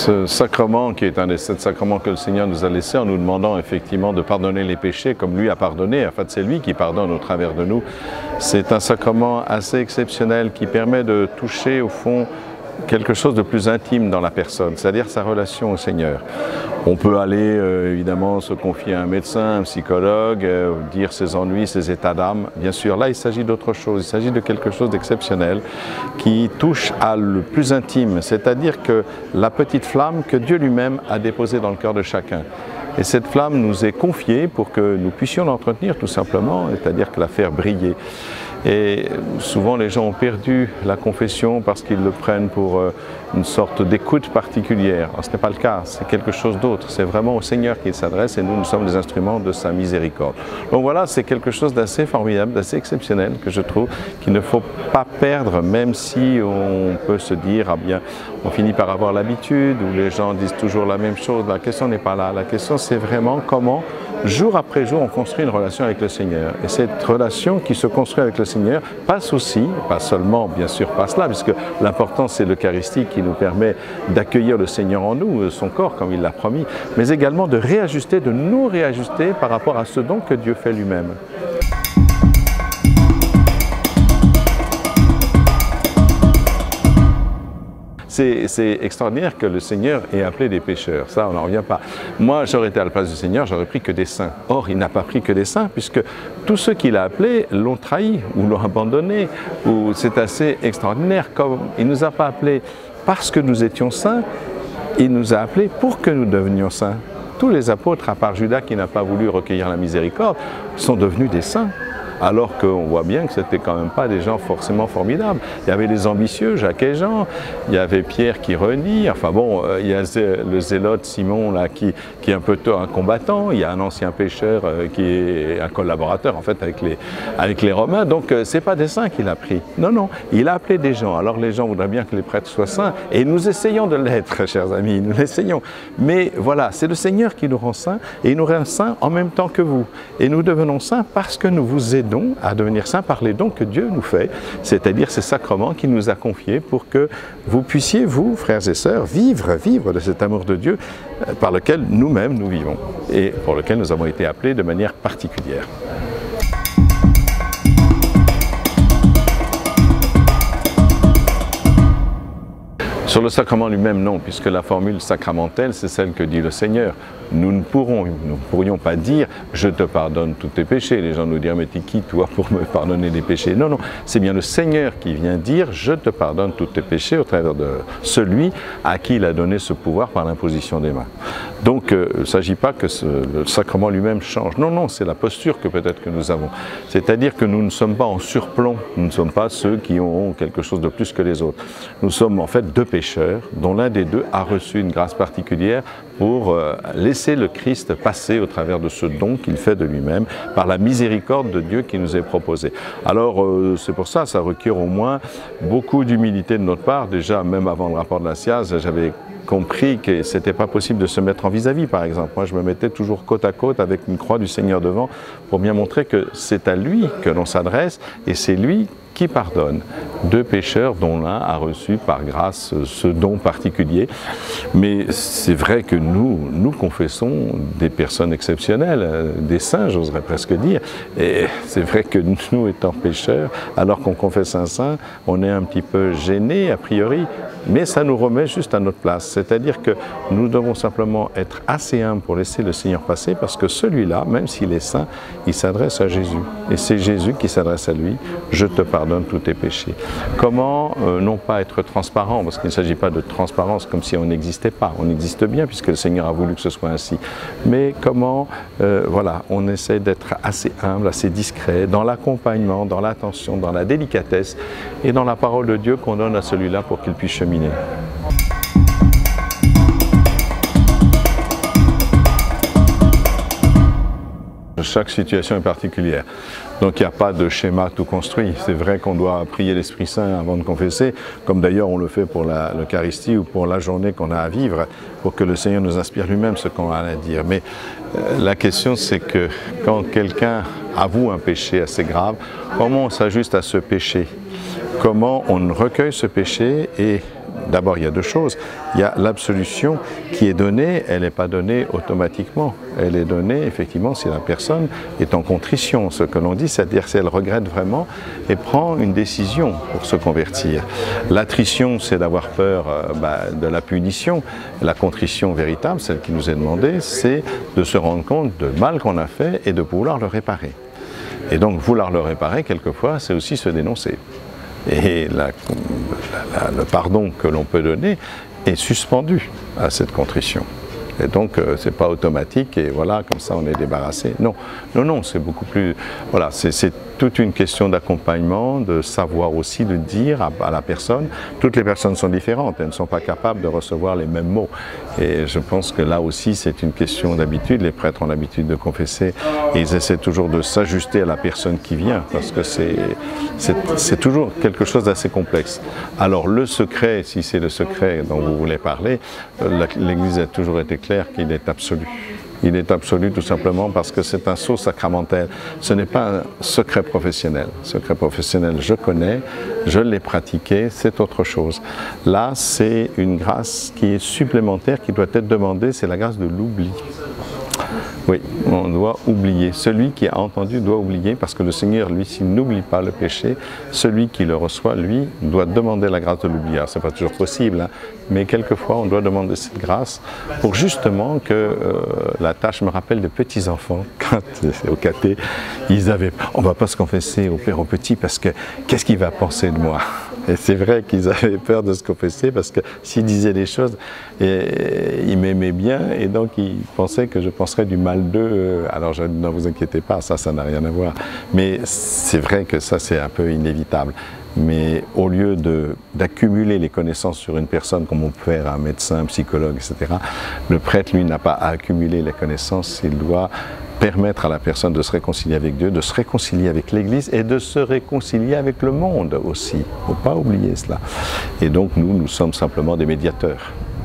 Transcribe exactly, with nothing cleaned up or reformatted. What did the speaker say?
Ce sacrement qui est un des sept sacrements que le Seigneur nous a laissés en nous demandant effectivement de pardonner les péchés comme lui a pardonné, en fait c'est lui qui pardonne au travers de nous, c'est un sacrement assez exceptionnel qui permet de toucher au fond quelque chose de plus intime dans la personne, c'est-à-dire sa relation au Seigneur. On peut aller euh, évidemment se confier à un médecin, un psychologue, euh, dire ses ennuis, ses états d'âme. Bien sûr, là il s'agit d'autre chose, il s'agit de quelque chose d'exceptionnel qui touche à le plus intime, c'est-à-dire que la petite flamme que Dieu lui-même a déposée dans le cœur de chacun. Et cette flamme nous est confiée pour que nous puissions l'entretenir tout simplement, c'est-à-dire que la faire briller. Et souvent les gens ont perdu la confession parce qu'ils le prennent pour une sorte d'écoute particulière. Ce n'est pas le cas, c'est quelque chose d'autre. C'est vraiment au Seigneur qu'il s'adresse et nous, nous sommes les instruments de sa miséricorde. Donc voilà, c'est quelque chose d'assez formidable, d'assez exceptionnel que je trouve qu'il ne faut pas perdre, même si on peut se dire, ah bien, on finit par avoir l'habitude, où les gens disent toujours la même chose. La question n'est pas là. La question, c'est vraiment comment, jour après jour, on construit une relation avec le Seigneur. Et cette relation qui se construit avec le Seigneur passe aussi, pas seulement bien sûr par cela, puisque l'important c'est l'Eucharistie qui nous permet d'accueillir le Seigneur en nous, son corps comme il l'a promis, mais également de réajuster, de nous réajuster par rapport à ce don que Dieu fait lui-même. C'est extraordinaire que le Seigneur ait appelé des pécheurs, ça on n'en revient pas. Moi j'aurais été à la place du Seigneur, j'aurais pris que des saints. Or il n'a pas pris que des saints puisque tous ceux qu'il a appelés l'ont trahi ou l'ont abandonné. C'est assez extraordinaire, comme il ne nous a pas appelés parce que nous étions saints, il nous a appelés pour que nous devenions saints. Tous les apôtres, à part Judas qui n'a pas voulu recueillir la miséricorde, sont devenus des saints. Alors qu'on voit bien que ce n'étaient quand même pas des gens forcément formidables. Il y avait les ambitieux, Jacques et Jean, il y avait Pierre qui renie, enfin bon, il y a le zélote Simon là, qui, qui est un peu un combattant, il y a un ancien pécheur qui est un collaborateur en fait avec les, avec les Romains, donc ce n'est pas des saints qu'il a pris. Non, non, il a appelé des gens. Alors les gens voudraient bien que les prêtres soient saints, et nous essayons de l'être, chers amis, nous l'essayons. Mais voilà, c'est le Seigneur qui nous rend saints, et il nous rend saints en même temps que vous. Et nous devenons saints parce que nous vous aidons à devenir saints par les dons que Dieu nous fait, c'est-à-dire ces sacrements qu'il nous a confiés pour que vous puissiez, vous, frères et sœurs, vivre, vivre de cet amour de Dieu par lequel nous-mêmes nous vivons et pour lequel nous avons été appelés de manière particulière. Sur le sacrement lui-même, non, puisque la formule sacramentelle, c'est celle que dit le Seigneur. Nous ne pourrons, nous ne pourrions pas dire « je te pardonne tous tes péchés ». Les gens nous diront « mais t'es qui toi pour me pardonner les péchés ?» Non, non, c'est bien le Seigneur qui vient dire « je te pardonne tous tes péchés » au travers de celui à qui il a donné ce pouvoir par l'imposition des mains. Donc, euh, il ne s'agit pas que ce, le sacrement lui-même change. Non, non, c'est la posture que peut-être que nous avons. C'est-à-dire que nous ne sommes pas en surplomb, nous ne sommes pas ceux qui ont quelque chose de plus que les autres. Nous sommes en fait deux pécheurs, dont l'un des deux a reçu une grâce particulière pour euh, laisser le Christ passer au travers de ce don qu'il fait de lui-même, par la miséricorde de Dieu qui nous est proposée. Alors euh, c'est pour ça, ça requiert au moins beaucoup d'humilité de notre part. Déjà, même avant le rapport de la S I A Z, j'avais compris que ce n'était pas possible de se mettre en vis-à-vis, par exemple. Moi, je me mettais toujours côte à côte avec une croix du Seigneur devant pour bien montrer que c'est à lui que l'on s'adresse et c'est lui qui pardonne. Deux pécheurs dont l'un a reçu par grâce ce don particulier. Mais c'est vrai que nous, nous confessons des personnes exceptionnelles, des saints, j'oserais presque dire. Et c'est vrai que nous, étant pécheurs, alors qu'on confesse un saint, on est un petit peu gêné a priori, mais ça nous remet juste à notre place. C'est-à-dire que nous devons simplement être assez humbles pour laisser le Seigneur passer, parce que celui-là, même s'il est saint, il s'adresse à Jésus. Et c'est Jésus qui s'adresse à lui. Je te pardonne tous tes péchés. Comment euh, non pas être transparent, parce qu'il ne s'agit pas de transparence comme si on n'existait pas. On existe bien puisque le Seigneur a voulu que ce soit ainsi. Mais comment, euh, voilà, on essaie d'être assez humble, assez discret, dans l'accompagnement, dans l'attention, dans la délicatesse et dans la parole de Dieu qu'on donne à celui-là pour qu'il puisse cheminer. Chaque situation est particulière. Donc il n'y a pas de schéma tout construit. C'est vrai qu'on doit prier l'Esprit Saint avant de confesser, comme d'ailleurs on le fait pour l'Eucharistie ou pour la journée qu'on a à vivre, pour que le Seigneur nous inspire lui-même ce qu'on a à dire. Mais euh, la question c'est que quand quelqu'un avoue un péché assez grave, comment on s'ajuste à ce péché? Comment on recueille ce péché et d'abord il y a deux choses. Il y a l'absolution qui est donnée, elle n'est pas donnée automatiquement. Elle est donnée effectivement si la personne est en contrition, ce que l'on dit, c'est-à-dire si elle regrette vraiment et prend une décision pour se convertir. L'attrition, c'est d'avoir peur euh, bah, de la punition. La contrition véritable, celle qui nous est demandée, c'est de se rendre compte du mal qu'on a fait et de vouloir le réparer. Et donc vouloir le réparer, quelquefois, c'est aussi se dénoncer. Et la, la, le pardon que l'on peut donner est suspendu à cette contrition. Et donc, euh, c'est pas automatique et voilà, comme ça on est débarrassé. Non, non, non, c'est beaucoup plus... Voilà, c'est toute une question d'accompagnement, de savoir aussi, de dire à, à la personne. Toutes les personnes sont différentes, elles ne sont pas capables de recevoir les mêmes mots. Et je pense que là aussi, c'est une question d'habitude. Les prêtres ont l'habitude de confesser et ils essaient toujours de s'ajuster à la personne qui vient, parce que c'est toujours quelque chose d'assez complexe. Alors, le secret, si c'est le secret dont vous voulez parler, l'Église a toujours été claire qu'il est absolu. Il est absolu tout simplement parce que c'est un sceau sacramentel. Ce n'est pas un secret professionnel. Secret professionnel, je connais, je l'ai pratiqué, c'est autre chose. Là, c'est une grâce qui est supplémentaire, qui doit être demandée, c'est la grâce de l'oubli. Oui, on doit oublier. Celui qui a entendu doit oublier parce que le Seigneur, lui, s'il n'oublie pas le péché, celui qui le reçoit, lui, doit demander la grâce de l'oubli. Ce n'est pas toujours possible, hein, mais quelquefois on doit demander cette grâce pour justement que euh, la tâche me rappelle de petits enfants. Quand au caté, ils avaient, on ne va pas se confesser au père au petit parce que qu'est-ce qu'il va penser de moi? Et c'est vrai qu'ils avaient peur de se confesser parce que s'ils disaient des choses, et, ils m'aimaient bien et donc ils pensaient que je penserais du mal d'eux. Alors je ne vous inquiétez pas, ça, ça n'a rien à voir. Mais c'est vrai que ça, c'est un peu inévitable. Mais au lieu d'accumuler les connaissances sur une personne comme on peut faire un médecin, un psychologue, et cetera, le prêtre, lui, n'a pas à accumuler les connaissances, il doit permettre à la personne de se réconcilier avec Dieu, de se réconcilier avec l'Église et de se réconcilier avec le monde aussi. Il ne faut pas oublier cela. Et donc nous, nous sommes simplement des médiateurs.